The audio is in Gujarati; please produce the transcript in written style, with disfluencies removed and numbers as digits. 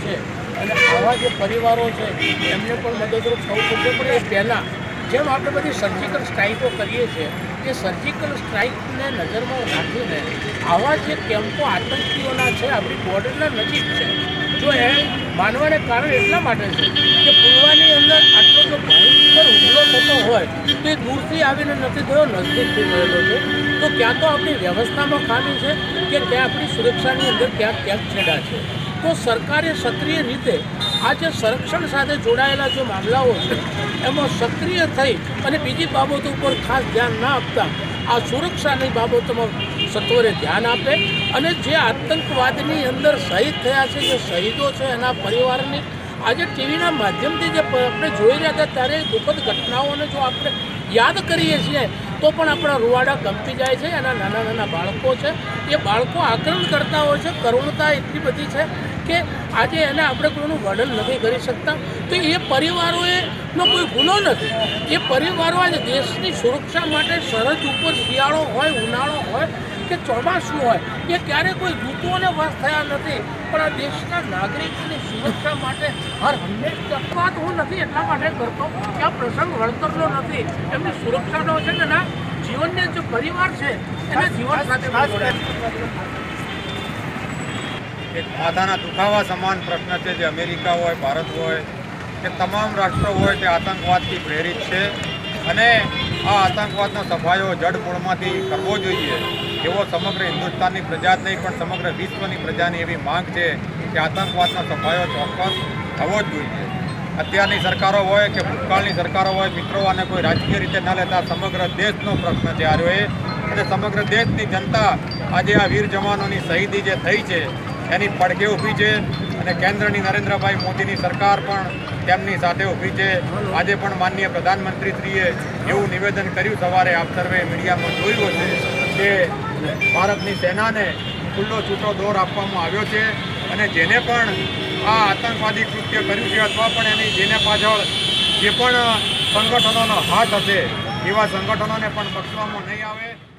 છે અને આવા જે પરિવારો છે એમને પણ મદદરૂપ થવું પડશે. પણ એ પહેલાં જેમ આપણે બધી સર્જિકલ સ્ટ્રાઇકો કરીએ છીએ એ સર્જિકલ સ્ટ્રાઇકને નજરમાં રાખીને આવા જે કેમ્પો આતંકીઓના છે આપણી બોર્ડરના નજીક છે. જો એ માનવાને કારણ એટલા માટે છે કે પુલવાની અંદર આટલો જો ભયંકર હુમલો થતો હોય તો એ દૂરથી આવીને નથી થયો, નજદીકથી થયેલો છે. તો ક્યાં તો આપણી વ્યવસ્થામાં ખામી છે કે ત્યાં આપણી સુરક્ષાની અંદર ક્યાંક છેડા છે. તો સરકારે સક્રિય રીતે આ જે સંરક્ષણ સાથે જોડાયેલા જે મામલાઓ છે એમાં સક્રિય થઈ અને બીજી બાબતો ઉપર ખાસ ધ્યાન ના આપતા આ સુરક્ષાની બાબતોમાં સત્વરે ધ્યાન આપે અને જે આતંકવાદની અંદર શહીદ થયા છે, જે શહીદો છે એના પરિવારની આજે ટીવીના માધ્યમથી જે આપણે જોઈ રહ્યા હતા ત્યારે દુઃખદ ઘટનાઓને જો આપણે યાદ કરીએ છીએ તો પણ આપણા રૂવાડા કંપી જાય છે. એના નાના નાના બાળકો છે, એ બાળકો આક્રમણ કરતા હોય છે. કરુણતા એટલી બધી છે કે આજે એને આપણે કોઈનું વર્ણન નથી કરી શકતા. તો એ પરિવારોનો કોઈ ગુનો નથી. એ પરિવારો આજે દેશની સુરક્ષા માટે સરહદ ઉપર શિયાળો હોય, ઉનાળો હોય કે ચોમાસું હોય એ ક્યારે કોઈ ઋતુઓને વશ થયા નથી. પણ આ દેશના નાગરિકોની સુરક્ષા માટે હર હંમેશા વાત હું નથી એટલા માટે કરતો કે આ પ્રસંગ વળતરનો નથી, એમની સુરક્ષાનો છે ને એના જીવનને જે પરિવાર છે એના જીવન સાથે એક માથાના દુખાવા સમાન પ્રશ્ન છે. જે અમેરિકા હોય, ભારત હોય કે તમામ રાષ્ટ્રો હોય તે આતંકવાદથી પ્રેરિત છે અને આ આતંકવાદનો સફાયો જડમૂળમાંથી કરવો જોઈએ એવો સમગ્ર હિન્દુસ્તાનની પ્રજા જ નહીં પણ સમગ્ર વિશ્વની પ્રજાની એવી માંગ છે કે આતંકવાદનો સફાયો ચોક્કસ થવો જ જોઈએ. અત્યારની સરકારો હોય કે ભૂતકાળની સરકારો હોય, મિત્રો આને કોઈ રાજકીય રીતે ન લેતા સમગ્ર દેશનો પ્રશ્ન છે આ રહ્યો અને સમગ્ર દેશની જનતા આજે આ વીર જવાનોની શહીદી જે થઈ છે એની પડઘે ઊભી છે અને કેન્દ્રની નરેન્દ્રભાઈ મોદીની સરકાર પણ તેમની સાથે ઊભી છે. આજે પણ માનનીય પ્રધાનમંત્રીશ્રીએ એવું નિવેદન કર્યું, સવારે આપ સર્વે મીડિયામાં જોયું છે કે ભારતની સેનાને ખુલ્લો છૂટો દોર આપવામાં આવ્યો છે અને જેને પણ આ આતંકવાદી કૃત્ય કર્યું છે અથવા પણ એની જેને પાછળ જે પણ સંગઠનોનો હાથ હશે એવા સંગઠનોને પણ બક્ષવામાં નહીં આવે.